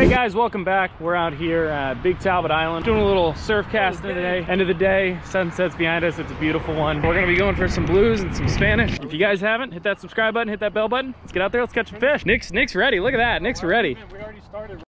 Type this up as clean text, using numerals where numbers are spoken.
Hey guys, welcome back. We're out here at Big Talbot Island doing a little surf casting today. End of the day, sunset's behind us. It's a beautiful one. We're gonna be going for some blues and some Spanish. If you guys haven't, hit that subscribe button, hit that bell button. Let's get out there, let's catch some fish. Nick's ready. Look at that, Nick's ready. We already started.